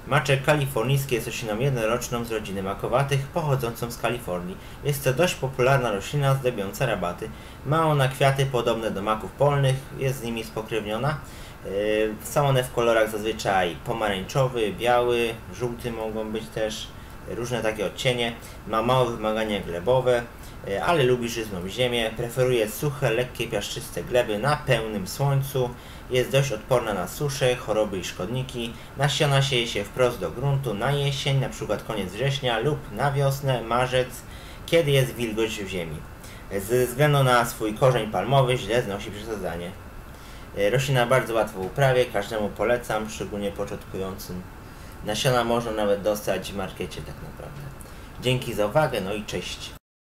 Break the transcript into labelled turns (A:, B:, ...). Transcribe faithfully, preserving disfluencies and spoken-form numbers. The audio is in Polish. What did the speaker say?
A: Maczek kalifornijski jest rośliną jednoroczną z rodziny makowatych, pochodzącą z Kalifornii. Jest to dość popularna roślina zdobiąca rabaty. Ma ona kwiaty podobne do maków polnych, jest z nimi spokrewniona. Yy, są one w kolorach zazwyczaj pomarańczowy, biały, żółty mogą być też, różne takie odcienie. Ma małe wymagania glebowe, yy, ale lubi żyzną ziemię. Preferuje suche, lekkie, piaszczyste gleby na pełnym słońcu. Jest dość odporna na suszę, choroby i szkodniki. Nasiona sieje się wprost do gruntu na jesień, na przykład koniec września, lub na wiosnę, marzec, kiedy jest wilgoć w ziemi. Ze względu na swój korzeń palmowy źle znosi przesadzanie. Roślina bardzo łatwo w uprawie, każdemu polecam, szczególnie początkującym. Nasiona można nawet dostać w markecie tak naprawdę. Dzięki za uwagę, no i cześć.